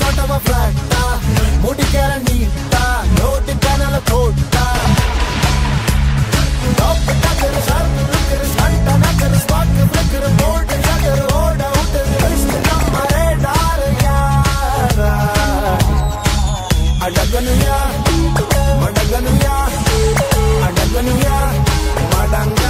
தோட்டவ பிளாட்டா முடிக்கிற நீட்டா நோட்டு பேனல போட்டா டாப் டக்கர் ஷார்ப் லுக்கர் ஸ்டண்ட் நக்கர் ஸ்பாட் ஃபிளிக்கர் போல்ட் ஜகர் ஓட அவுட் லிஸ்ட் நம்ம ரேடார் யாரா அடகனுயா மடகனுயா அடகனுயா மடங்க